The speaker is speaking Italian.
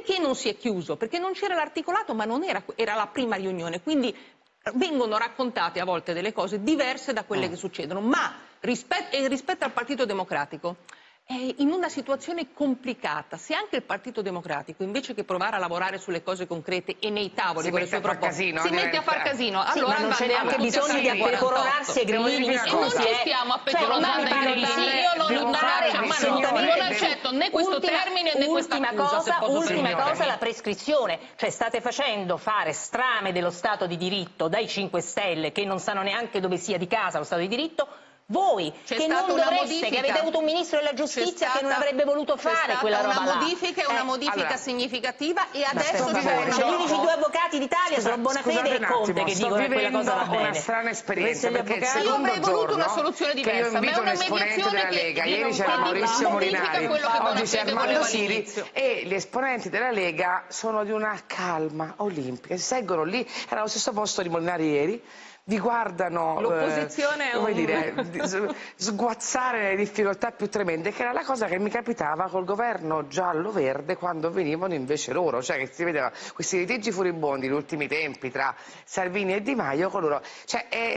Perché non si è chiuso? Perché non c'era l'articolato, ma non era la prima riunione, quindi vengono raccontate a volte delle cose diverse da quelle che succedono, ma rispetto al Partito Democratico è in una situazione complicata. Se anche il Partito Democratico, invece che provare a lavorare sulle cose concrete e nei tavoli con le sue proposte, si mette a far casino, allora non c'è neanche bisogno di appecoronarsi e grillini e non ci stiamo appecoronando ai grillini. Io non accetto né questo termine né questa accusa. Ultima cosa, la prescrizione. Cioè state facendo fare strame dello Stato di diritto dai 5 Stelle, che non sanno neanche dove sia di casa lo Stato di diritto. Voi, che non dovreste, che avete avuto un ministro della giustizia che non avrebbe voluto fare quella roba là. Una modifica significativa e adesso c'è gli unici 2 avvocati d'Italia sono Bonafede e Conte che dicono che quella cosa va bene. Una strana esperienza, perché il io avrei voluto una soluzione diversa, ma è una mediazione Lega. Ieri c'era Maurizio Molinari, oggi c'è Armando Siri e gli esponenti della Lega sono di una calma olimpica, si seggono lì, era allo stesso posto di Molinari ieri, vi guardano sguazzare nelle difficoltà più tremende, che era la cosa che mi capitava col governo giallo-verde quando venivano invece loro, cioè che si vedeva questi litigi furibondi negli ultimi tempi tra Salvini e Di Maio con loro. Cioè,